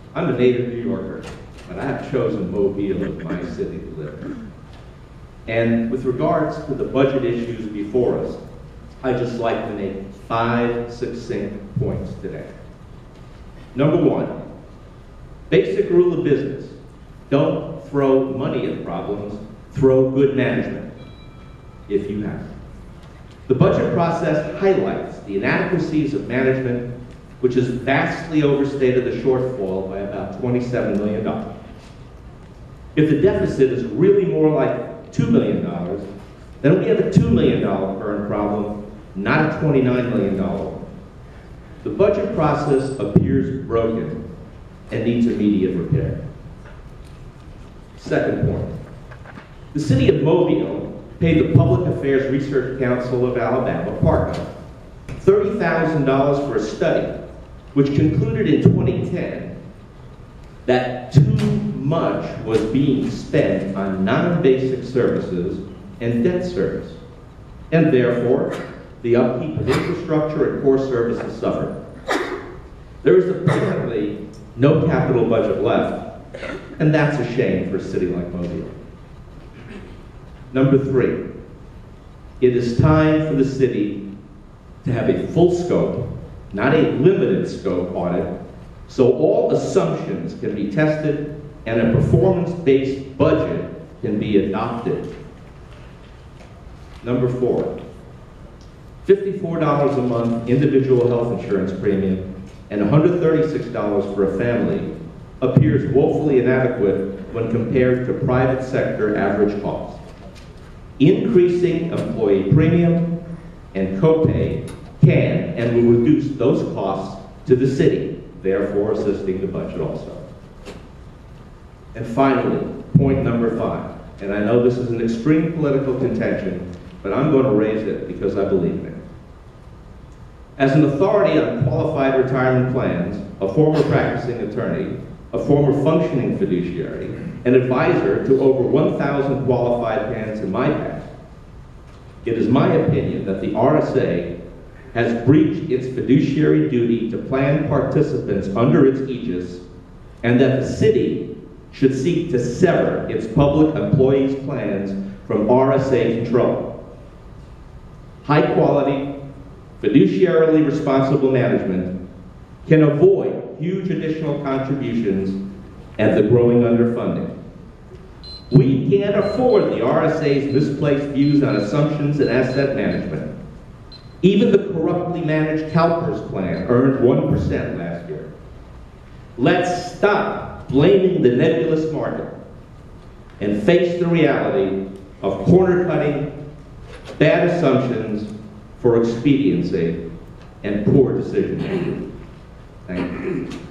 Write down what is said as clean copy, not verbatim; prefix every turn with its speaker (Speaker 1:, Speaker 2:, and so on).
Speaker 1: I'm a native New Yorker, but I have chosen Mobile as my city to live in. And with regards to the budget issues before us, I'd just like to make 5 succinct points today. Number 1, basic rule of business. Don't throw money at problems, throw good management, if you have. The budget process highlights the inadequacies of management, which has vastly overstated the shortfall by about $27 million. If the deficit is really more like $2 million, then we have a $2 million current problem, not a $29 million one. The budget process appears broken and needs immediate repair. Second point, the city of Mobile paid the Public Affairs Research Council of Alabama, PARCA, $30,000 for a study which concluded in 2010 that too much was being spent on non-basic services and debt service, and therefore the upkeep of infrastructure and core services suffered. There is apparently no capital budget left, and that's a shame for a city like Mobile. Number 3, it is time for the city to have a full scope, not a limited scope audit, so all assumptions can be tested and a performance-based budget can be adopted. Number 4, $54 a month individual health insurance premium and $136 for a family appears woefully inadequate when compared to private sector average costs. Increasing employee premium and copay can and will reduce those costs to the city, therefore assisting the budget also. And finally, point number 5, and I know this is an extreme political contention, but I'm going to raise it because I believe in it. As an authority on qualified retirement plans, a former practicing attorney, a former functioning fiduciary, an advisor to over 1,000 qualified plans in my past, it is my opinion that the RSA has breached its fiduciary duty to plan participants under its aegis, and that the city should seek to sever its public employees' plans from RSA control. High quality, fiduciarily responsible management can avoid huge additional contributions and the growing underfunding. We can't afford the RSA's misplaced views on assumptions and asset management. Even the corruptly managed CalPERS plan earned 1% last year. Let's stop blaming the nebulous market and face the reality of corner-cutting, bad assumptions for expediency and poor decision-making. Thank you.